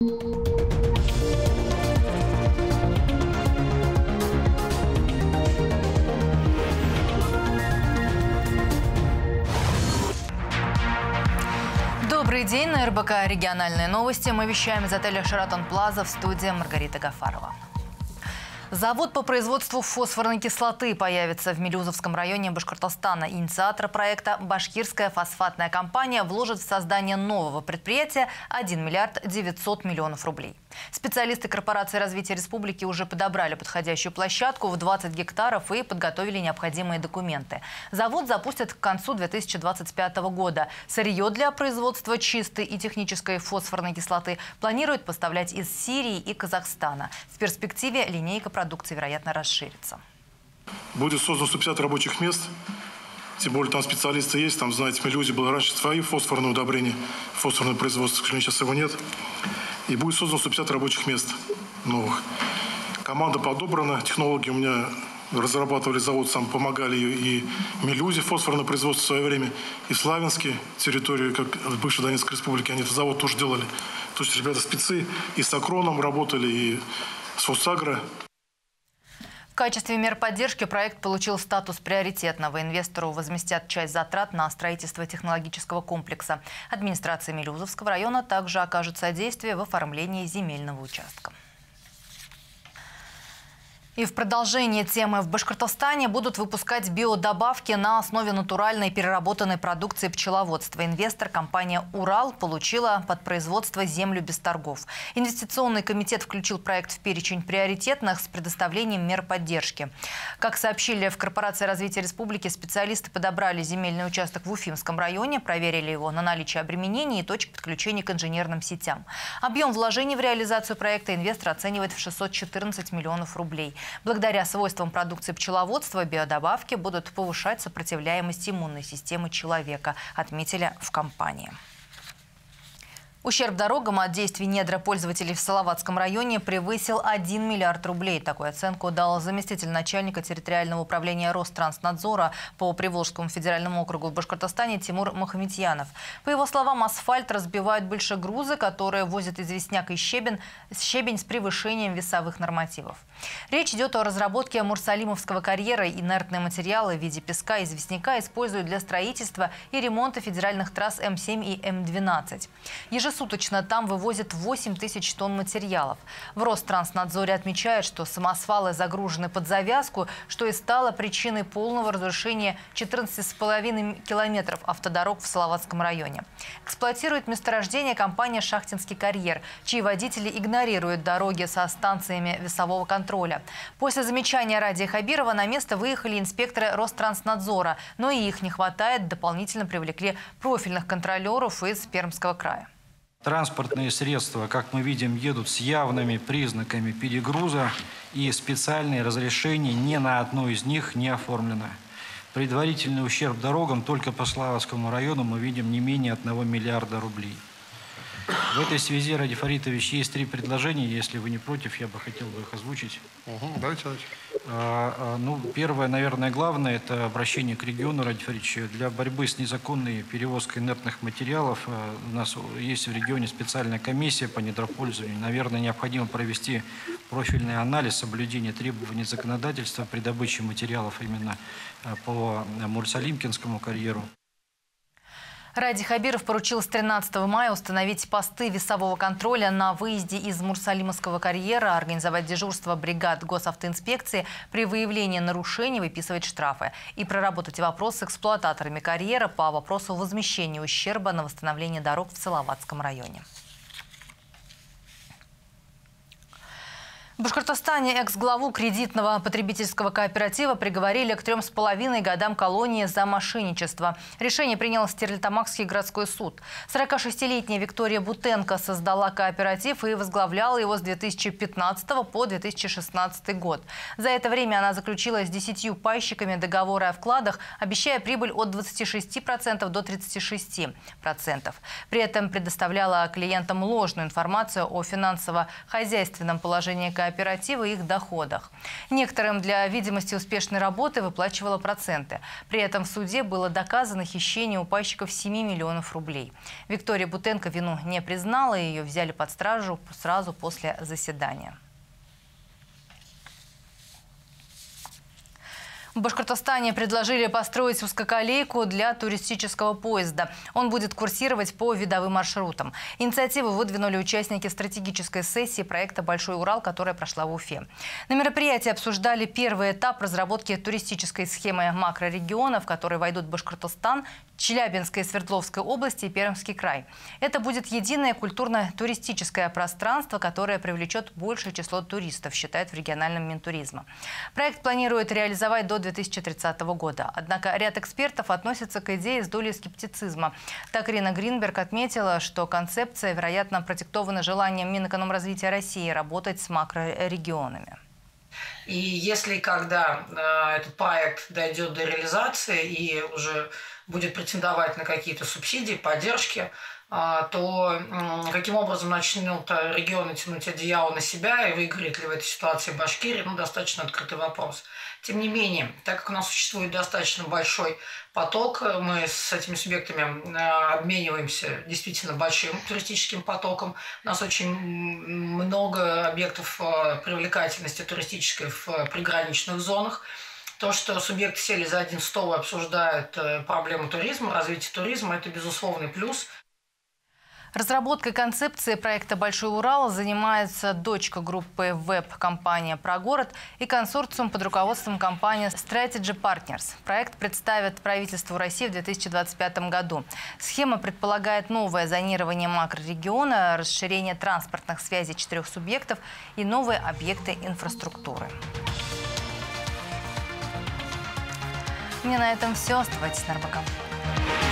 Добрый день, на РБК «Региональные новости». Мы вещаем из отеля «Шератон Плаза», в студии Маргарита Гафарова. Завод по производству фосфорной кислоты появится в Мелюзовском районе Башкортостана. Инициатор проекта «Башкирская фосфатная компания» вложит в создание нового предприятия 1 миллиард 900 миллионов рублей. Специалисты корпорации развития республики уже подобрали подходящую площадку в 20 гектаров и подготовили необходимые документы. Завод запустят к концу 2025 года. Сырье для производства чистой и технической фосфорной кислоты планируют поставлять из Сирии и Казахстана. В перспективе линейка продукции, вероятно, расширится. Будет создано 150 рабочих мест. Тем более там специалисты есть. Там, знаете, в Мелюзе было раньше свои фосфорные удобрения, фосфорное производство, к сожалению, сейчас его нет. И будет создано 150 рабочих мест новых. Команда подобрана, технологи у меня разрабатывали завод, сам помогали ее и в Мелюзе фосфорное производство в свое время, и в Славянске, территории, как в бывшей Донецкой республике, они этот завод тоже делали. То есть ребята спецы и с Акроном работали, и с Фосагро. В качестве мер поддержки проект получил статус приоритетного. Инвестору возместят часть затрат на строительство технологического комплекса. Администрация Мелюзовского района также окажет содействие в оформлении земельного участка. И в продолжение темы: в Башкортостане будут выпускать биодобавки на основе натуральной переработанной продукции пчеловодства. Инвестор, компания «Урал», получила под производство землю без торгов. Инвестиционный комитет включил проект в перечень приоритетных с предоставлением мер поддержки. Как сообщили в корпорации развития республики, специалисты подобрали земельный участок в Уфимском районе, проверили его на наличие обременений и точек подключения к инженерным сетям. Объем вложений в реализацию проекта инвестор оценивает в 614 миллионов рублей. Благодаря свойствам продукции пчеловодства биодобавки будут повышать сопротивляемость иммунной системы человека, отметили в компании. Ущерб дорогам от действий недропользователей в Салаватском районе превысил 1 миллиард рублей. Такую оценку дал заместитель начальника территориального управления Ространснадзора по Приволжскому федеральному округу в Башкортостане Тимур Мухаметьянов. По его словам, асфальт разбивают большегрузы, которые возят известняк и щебень с превышением весовых нормативов. Речь идет о разработке Мурсалимовского карьера. Инертные материалы в виде песка и известняка используют для строительства и ремонта федеральных трасс М7 и М12. Ежесуточно там вывозят 8 тысяч тонн материалов. В Ространснадзоре отмечают, что самосвалы загружены под завязку, что и стало причиной полного разрушения 14,5 километров автодорог в Салаватском районе. Эксплуатирует месторождение компания «Шахтинский карьер», чьи водители игнорируют дороги со станциями весового контроля. После замечания Радия Хабирова на место выехали инспекторы Ространснадзора, но и их не хватает. Дополнительно привлекли профильных контролеров из Пермского края. Транспортные средства, как мы видим, едут с явными признаками перегруза, и специальные разрешения ни на одно из них не оформлено. Предварительный ущерб дорогам только по Славянскому району мы видим не менее 1 миллиарда рублей. В этой связи, Радий Фаритович, есть 3 предложения. Если вы не против, я бы хотел их озвучить. Давайте. Первое, наверное, главное, это обращение к региону, Радий Фаритович. Для борьбы с незаконной перевозкой инертных материалов у нас есть в регионе специальная комиссия по недропользованию. Наверное, необходимо провести профильный анализ соблюдения требований законодательства при добыче материалов именно по Мурсалимкинскому карьеру. Радий Хабиров поручил с 13 мая установить посты весового контроля на выезде из Мурсалимовского карьера, организовать дежурство бригад госавтоинспекции при выявлении нарушений, выписывать штрафы и проработать вопросы с эксплуататорами карьера по вопросу возмещения ущерба на восстановление дорог в Салаватском районе. В Башкортостане экс-главу кредитного потребительского кооператива приговорили к 3,5 годам колонии за мошенничество. Решение принял Стерлитамакский городской суд. 46-летняя Виктория Бутенко создала кооператив и возглавляла его с 2015 по 2016 год. За это время она заключила с 10 пайщиками договоры о вкладах, обещая прибыль от 26% до 36%. При этом предоставляла клиентам ложную информацию о финансово-хозяйственном положении кооператива кооперативы и их доходах. Некоторым для видимости успешной работы выплачивала проценты. При этом в суде было доказано хищение у пайщиков 7 миллионов рублей. Виктория Бутенко вину не признала, и ее взяли под стражу сразу после заседания. В Башкортостане предложили построить узкоколейку для туристического поезда. Он будет курсировать по видовым маршрутам. Инициативу выдвинули участники стратегической сессии проекта «Большой Урал», которая прошла в Уфе. На мероприятии обсуждали первый этап разработки туристической схемы макрорегиона, в который войдут Башкортостан, Челябинская и Свердловская области и Пермский край. Это будет единое культурно-туристическое пространство, которое привлечет большее число туристов, считают в региональном Минтуризма. Проект планируют реализовать до 2030 года. Однако ряд экспертов относятся к идее с долей скептицизма. Так Ирина Гринберг отметила, что концепция, вероятно, продиктована желанием Минэкономразвития России работать с макрорегионами. И если когда этот проект дойдет до реализации и уже будет претендовать на какие-то субсидии, поддержки, то каким образом начнут регионы тянуть одеяло на себя и выиграет ли в этой ситуации Башкирия, достаточно открытый вопрос. Тем не менее, так как у нас существует достаточно большой поток, мы с этими субъектами обмениваемся действительно большим туристическим потоком. У нас очень много объектов привлекательности туристической в приграничных зонах. То, что субъекты сели за один стол и обсуждают проблему туризма, развитие туризма, это безусловный плюс. Разработкой концепции проекта «Большой Урал» занимается дочка группы веб-компания «Прогород» и консорциум под руководством компании Strategy Partners. Проект представят правительству России в 2025 году. Схема предполагает новое зонирование макрорегиона, расширение транспортных связей 4 субъектов и новые объекты инфраструктуры. У меня на этом все. Оставайтесь на РБК.